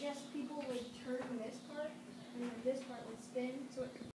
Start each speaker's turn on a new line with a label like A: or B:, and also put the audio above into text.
A: guess people would turn this part, and then this part would spin, so it